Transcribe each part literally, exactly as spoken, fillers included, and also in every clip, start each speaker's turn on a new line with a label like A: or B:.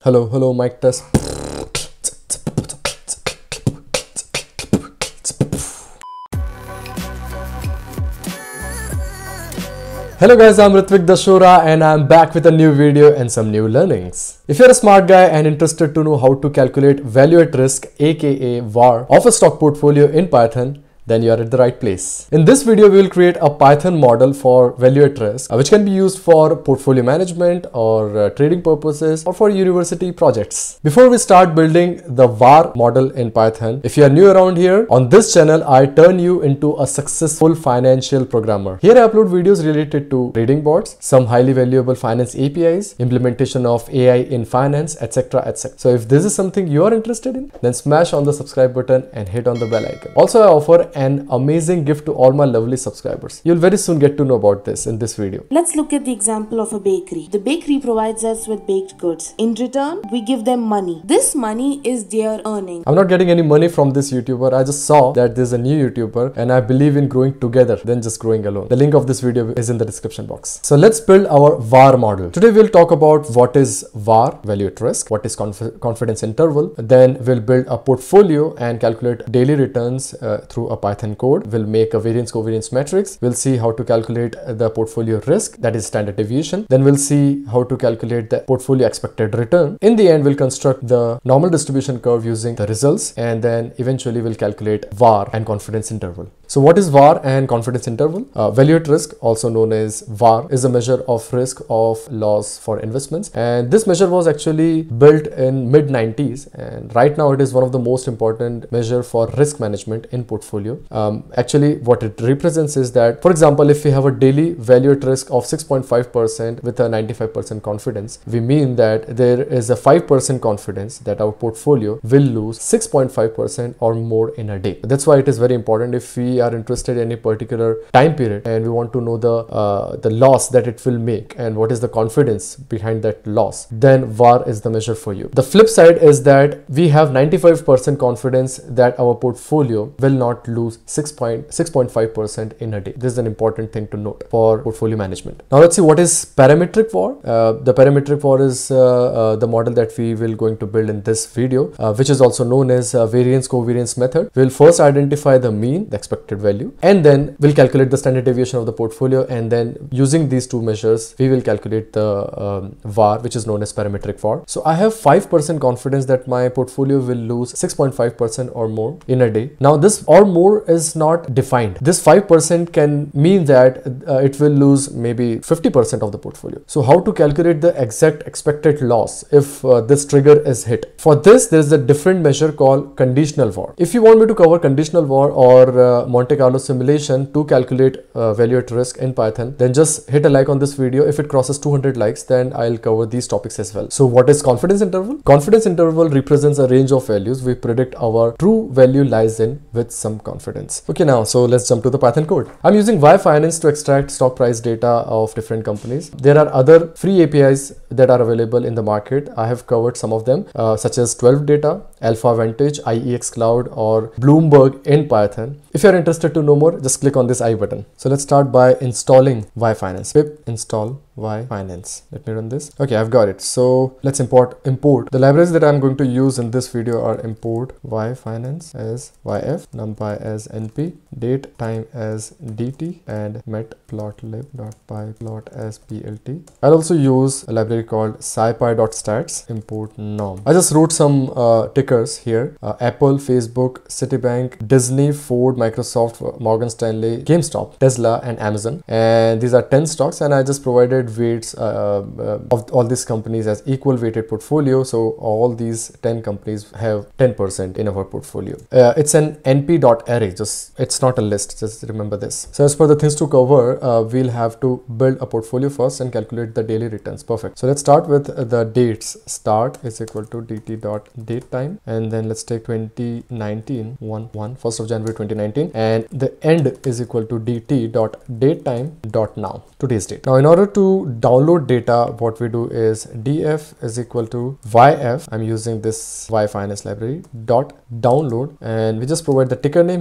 A: Hello, hello, mic test. Hello guys, I'm Ritvik Dashora and I'm back with a new video and some new learnings. If you're a smart guy and interested to know how to calculate value at risk, aka V A R, of a stock portfolio in Python, then you are at the right place. In this video, we will create a Python model for value at risk, uh, which can be used for portfolio management or uh, trading purposes or for university projects. Before we start building the V A R model in Python, if you are new around here, on this channel, I turn you into a successful financial programmer. Here I upload videos related to trading bots, some highly valuable finance A P Is, implementation of A I in finance, et cetera et cetera. So if this is something you are interested in, then smash on the subscribe button and hit on the bell icon. Also, I offer an amazing gift to all my lovely subscribers. You'll very soon get to know about this in this video.
B: Let's look at the example of a bakery. The bakery provides us with baked goods. In return, we give them money. This money is their earning.
A: I'm not getting any money from this YouTuber. I just saw that there's a new YouTuber and I believe in growing together than just growing alone. The link of this video is in the description box. So let's build our V A R model. Today we'll talk about what is V A R, value at risk, what is conf confidence interval. Then we'll build a portfolio and calculate daily returns uh, through a Python code. We'll make a variance-covariance matrix. We'll see how to calculate the portfolio risk, that is standard deviation. Then we'll see how to calculate the portfolio expected return. In the end, we'll construct the normal distribution curve using the results, and then eventually we'll calculate V A R and confidence interval. So what is V A R and confidence interval? Uh, value at risk, also known as V A R, is a measure of risk of loss for investments. And this measure was actually built in mid nineties. And right now it is one of the most important measure for risk management in portfolio. Um, actually, what it represents is that, for example, if we have a daily value at risk of six point five percent with a ninety-five percent confidence, we mean that there is a five percent confidence that our portfolio will lose six point five percent or more in a day. That's why it is very important. If we are interested in any particular time period and we want to know the uh, the loss that it will make and what is the confidence behind that loss, then V A R is the measure for you. The flip side is that we have ninety-five percent confidence that our portfolio will not lose six point five percent in a day. This is an important thing to note for portfolio management. Now let's see what is parametric V A R. Uh, the parametric V A R is uh, uh, the model that we will going to build in this video, uh, which is also known as uh, variance-covariance method. We'll first identify the mean, the expected value, and then we'll calculate the standard deviation of the portfolio, and then using these two measures we will calculate the um, V A R, which is known as parametric V A R. So I have five percent confidence that my portfolio will lose six point five percent or more in a day. Now this or more is not defined. This five percent can mean that uh, it will lose maybe fifty percent of the portfolio. So how to calculate the exact expected loss if uh, this trigger is hit? For this, there is a different measure called conditional V A R. If you want me to cover conditional V A R or uh, Monte Carlo simulation to calculate uh, value at risk in Python, then just hit a like on this video. If it crosses two hundred likes, then I'll cover these topics as well. So what is confidence interval? Confidence interval represents a range of values we predict our true value lies in with some confidence. Okay, now so let's jump to the Python code. I'm using Y Finance to extract stock price data of different companies. There are other free A P Is that are available in the market. I have covered some of them, uh, such as twelve data, Alpha Vantage, I E X Cloud, or Bloomberg in Python. If you're interested to know more, just click on this I button. So let's start by installing Y Finance. Pip install Y Finance. Let me run this. Okay, I've got it. So let's import import the libraries that I'm going to use in this video are import Y Finance as Y F, numpy as N P, date time as D T, and matplotlib.pyplot as P L T. I'll also use a library called scipy.stats, import norm. I just wrote some uh, tickers here. Uh, Apple, Facebook, Citibank, Disney, Ford, Microsoft, Morgan Stanley, GameStop, Tesla, and Amazon. And these are ten stocks, and I just provided weights uh, uh, of all these companies as equal weighted portfolio. So all these ten companies have ten percent in our portfolio. Uh, it's an N P dot array. Just it's not a list. Just remember this. So as per the things to cover, uh, we'll have to build a portfolio first and calculate the daily returns. Perfect. So let's start with the dates. Start is equal to dt dot date time, and then let's take twenty nineteen one one first of January twenty nineteen, and the end is equal to dt dot date time dot now, today's date. Now in order to download data, what we do is df is equal to yf. I'm using this Y Finance library dot download, and we just provide the ticker name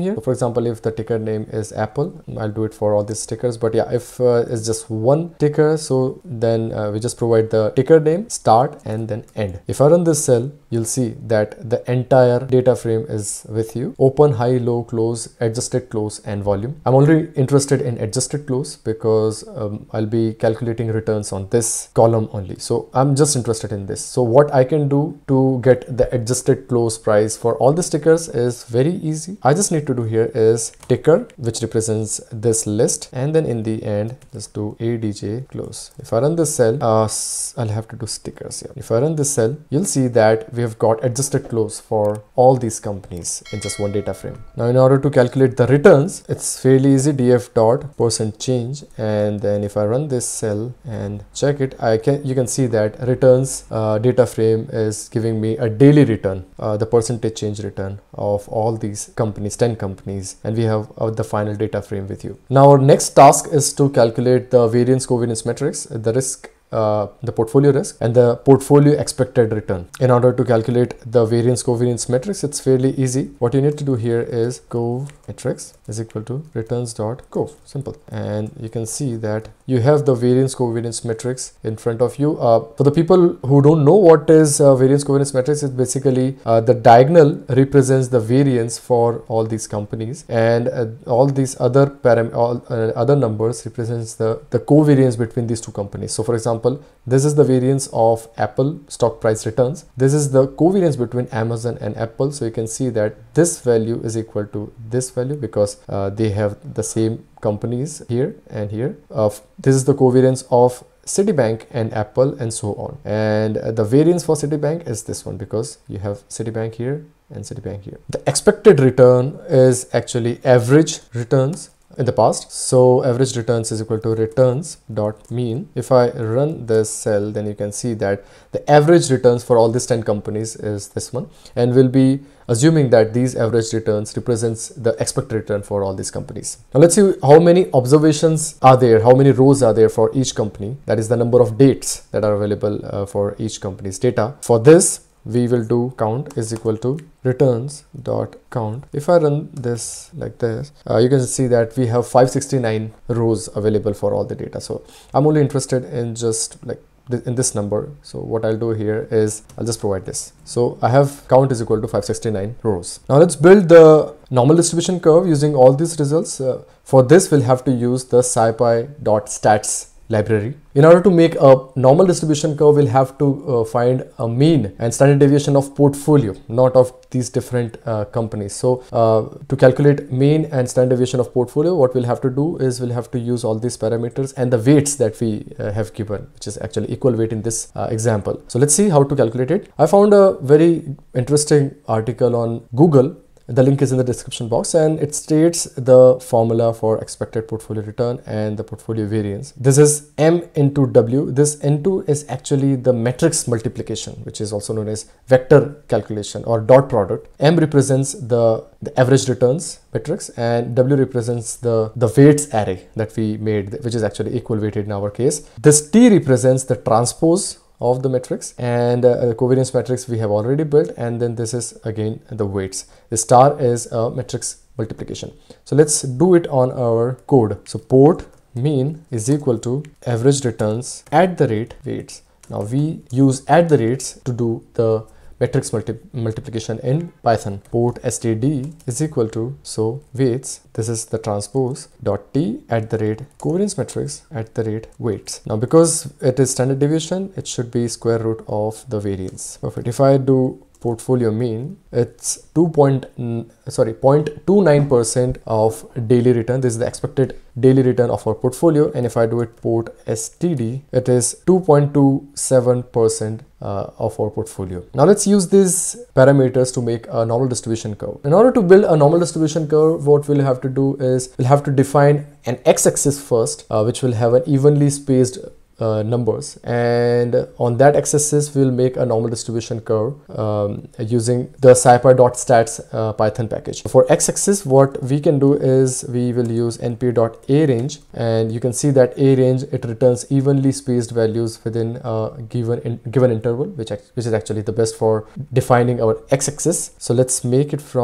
A: here. So for example, if the ticker name is Apple, I'll do it for all these tickers. But yeah, if uh, it's just one ticker, so then uh, we just provide the ticker name, start, and then end. If I run this cell, you'll see that the entire data frame is with you. Open, high, low, close, adjusted close, and volume. I'm already interested in adjusted close because um, I'll be calculating returns on this column only. So I'm just interested in this. So what I can do to get the adjusted close price for all the stickers is very easy. I just need to do here is ticker, which represents this list, and then in the end just do A D J close. If I run this cell, uh, I'll have to do stickers here. If I run this cell, you'll see that we have got adjusted close for all these companies in just one data frame. Now in order to calculate the returns, it's fairly easy. Df dot percent change, and then if I run this cell and check it, I can you can see that returns uh, data frame is giving me a daily return, uh, the percentage change return of all these companies, ten companies, and we have uh, the final data frame with you. Now our next task is to calculate the variance covariance matrix, the risk Uh, the portfolio risk, and the portfolio expected return. In order to calculate the variance covariance matrix, it's fairly easy. What you need to do here is go matrix is equal to returns dot co. Simple. And you can see that you have the variance covariance matrix in front of you. Uh, for the people who don't know what is uh, variance covariance matrix, it's basically uh, the diagonal represents the variance for all these companies, and uh, all these other param all uh, other numbers represents the the covariance between these two companies. So for example, this is the variance of Apple stock price returns. This is the covariance between Amazon and Apple. So you can see that this value is equal to this value because uh, they have the same companies here and here. Uh, this is the covariance of Citibank and Apple, and so on. And uh, the variance for Citibank is this one because you have Citibank here and Citibank here. The expected return is actually average returns in the past. So average returns is equal to returns dot mean. If I run this cell, then you can see that the average returns for all these ten companies is this one, and we'll be assuming that these average returns represents the expected return for all these companies. Now let's see how many observations are there, how many rows are there for each company. That is the number of dates that are available uh, for each company's data. For this, we will do count is equal to returns dot count. If I run this like this, uh, you can see that we have five hundred sixty-nine rows available for all the data. So I'm only interested in just like th in this number. So what I'll do here is I'll just provide this. So I have count is equal to five hundred sixty-nine rows. Now let's build the normal distribution curve using all these results. Uh, for this, we'll have to use the scipy dot stats library. In order to make a normal distribution curve, we'll have to uh, find a mean and standard deviation of portfolio, not of these different uh, companies. So uh, to calculate mean and standard deviation of portfolio, what we'll have to do is we'll have to use all these parameters and the weights that we uh, have given, which is actually equal weight in this uh, example. So let's see how to calculate it. I found a very interesting article on Google. The link is in the description box, and it states the formula for expected portfolio return and the portfolio variance. This is M into W. This N two is actually the matrix multiplication, which is also known as vector calculation or dot product. M represents the, the average returns matrix, and W represents the, the weights array that we made, which is actually equal weighted in our case. This T represents the transpose of the matrix, and uh, the covariance matrix we have already built, and then this is again the weights. The star is a matrix multiplication. So let's do it on our code. So port mean is equal to average returns at the rate weights. Now we use at the rates to do the matrix multi multiplication in Python. Port std is equal to, so weights, this is the transpose dot t at the rate covariance matrix at the rate weights. Now because it is standard deviation, it should be square root of the variance. Perfect. If I do portfolio mean, it's two point sorry zero point two nine percent of daily return. This is the expected daily return of our portfolio, and if I do it port std, it is two point two seven percent uh, of our portfolio. Now let's use these parameters to make a normal distribution curve. In order to build a normal distribution curve, what we'll have to do is we'll have to define an x-axis first, uh, which will have an evenly spaced Uh, numbers, and on that x-axis we'll make a normal distribution curve um, using the scipy.stats uh, Python package. For x-axis, what we can do is we will use np.arange, and you can see that arange, it returns evenly spaced values within a given in, given interval, which which is actually the best for defining our x-axis. So let's make it from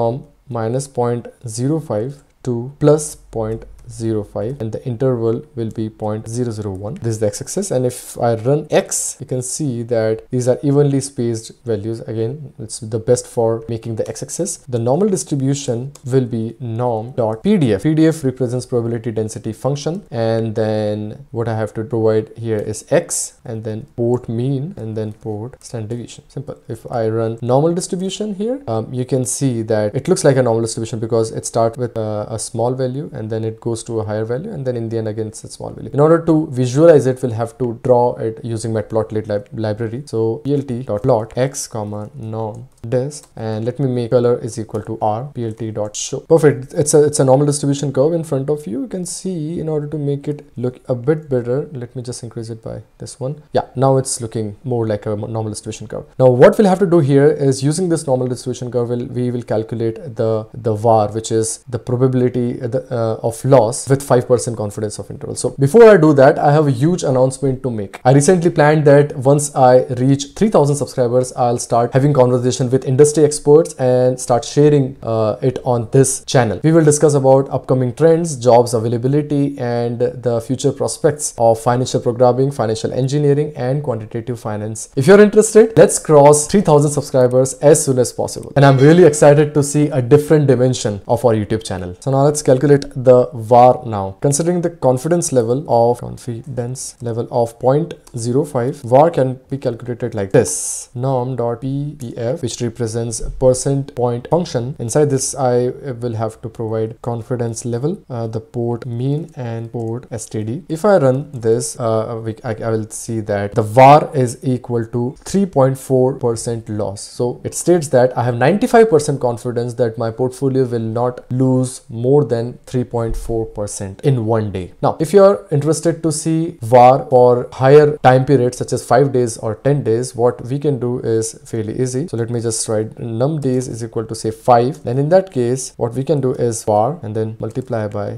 A: minus zero point zero five to plus zero point zero five, and the interval will be zero point zero zero one. This is the x-axis, and if I run x, you can see that these are evenly spaced values. Again, it's the best for making the x-axis. The normal distribution will be norm.pdf. P D F represents probability density function, and then what I have to provide here is x, and then port mean, and then port standard deviation. Simple. If I run normal distribution here, um, you can see that it looks like a normal distribution because it starts with uh, a small value and then it goes to a higher value, and then in the end again it's a small value. In order to visualize it, we'll have to draw it using matplotlib lib library. So plt.plot x comma norm dis, and let me make color is equal to r plt.show. Perfect. It's a it's a normal distribution curve in front of you. You can see, in order to make it look a bit better, let me just increase it by this one. Yeah, now it's looking more like a normal distribution curve. Now what we'll have to do here is, using this normal distribution curve, we'll, we will calculate the the V A R, which is the probability uh, the, uh, of loss with five percent confidence of interval. So before I do that, I have a huge announcement to make. I recently planned that once I reach three thousand subscribers, I'll start having conversation with industry experts and start sharing uh, it on this channel. We will discuss about upcoming trends, jobs availability, and the future prospects of financial programming, financial engineering, and quantitative finance. If you're interested, let's cross three thousand subscribers as soon as possible. And I'm really excited to see a different dimension of our YouTube channel. So now let's calculate the V A R now. Considering the confidence level of confidence level of zero point zero five, V A R can be calculated like this: norm.ppf, which represents percent point function. Inside this, I will have to provide confidence level, uh, the port mean, and port S T D. If I run this, uh, we, I, I will see that the V A R is equal to three point four percent loss. So it states that I have ninety-five percent confidence that my portfolio will not lose more than three point four percent in one day. Now, if you are interested to see V A R for higher time periods such as five days or ten days, what we can do is fairly easy. So let me just write num days is equal to say five. Then in that case, what we can do is V A R and then multiply by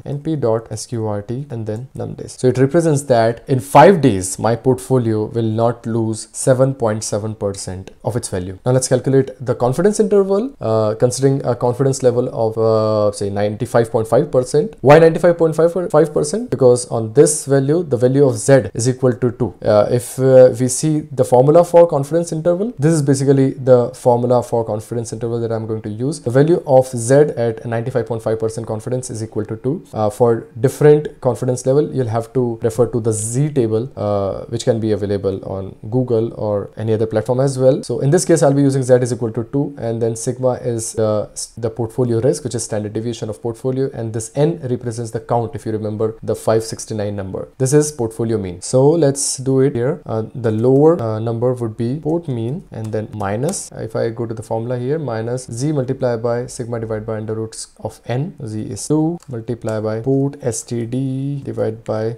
A: np.sqrt and then num days. So it represents that in five days, my portfolio will not lose seven point seven percent of its value. Now let's calculate the confidence interval, uh, considering a confidence level of uh, say ninety-five point five percent. Why ninety-five point five percent? Because on this value, the value of z is equal to two. Uh, if uh, we see the formula for confidence interval, this is basically the formula for confidence interval that I'm going to use. The value of z at ninety-five point five percent confidence is equal to two. Uh, for different confidence level, you'll have to refer to the Z table, uh, which can be available on Google or any other platform as well. So in this case, I'll be using z is equal to two, and then sigma is the, the portfolio risk, which is standard deviation of portfolio, and this n represents the count, if you remember the five sixty-nine number. This is portfolio mean. So let's do it here. Uh, the lower uh, number would be port mean, and then minus, if I go to the formula here, minus z multiplied by sigma divided by under roots of n. Z is two multiplied by port S T D divided by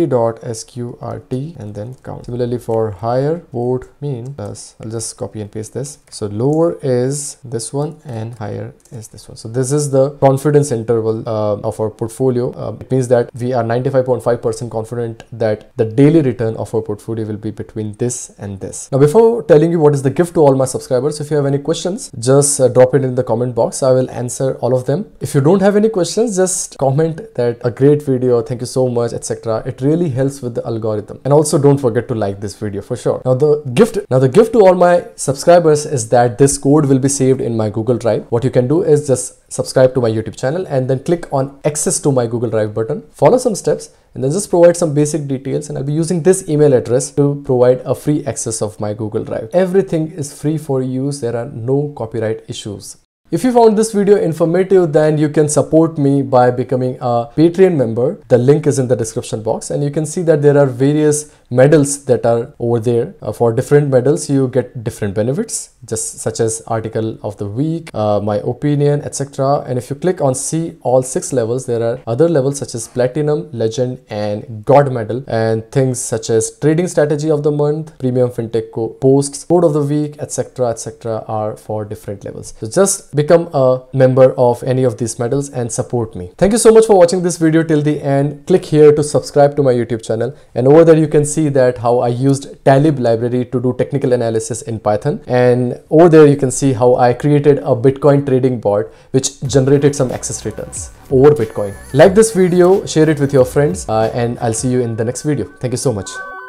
A: np.sqrt and then count. Similarly for higher, port mean plus, I'll just copy and paste this. So lower is this one and higher is this one. So this is the confidence interval uh, of our portfolio. Uh, it means that we are ninety-five point five percent confident that the daily return of our portfolio will be between this and this. Now, before telling you what is the gift to all my subscribers, if you have any questions, just uh, drop it in the comment box. I will answer all of them. If you don't have any questions, just comment that a great video, thank you so much, et cetera. It really helps with the algorithm. And also don't forget to like this video for sure. Now the gift, now the gift to all my subscribers is that this code will be saved in my Google Drive. What you can do is just subscribe to my YouTube channel and then click on access to my Google Drive button, follow some steps, and then just provide some basic details, and I'll be using this email address to provide a free access of my Google Drive. Everything is free for use. There are no copyright issues. If you found this video informative, then you can support me by becoming a Patreon member. The link is in the description box, and you can see that there are various medals that are over there. Uh, for different medals, you get different benefits, just such as article of the week, uh, my opinion, et cetera. And if you click on see all six levels, there are other levels such as platinum, legend, and god medal, and things such as trading strategy of the month, premium fintech posts, code of the week, et cetera, et cetera, are for different levels. So just become a member of any of these medals and support me. Thank you so much for watching this video till the end. Click here to subscribe to my YouTube channel, and over there you can see that how I used Talib library to do technical analysis in Python, and over there you can see how I created a Bitcoin trading bot which generated some excess returns over Bitcoin. Like this video, share it with your friends, uh, and I'll see you in the next video. Thank you so much.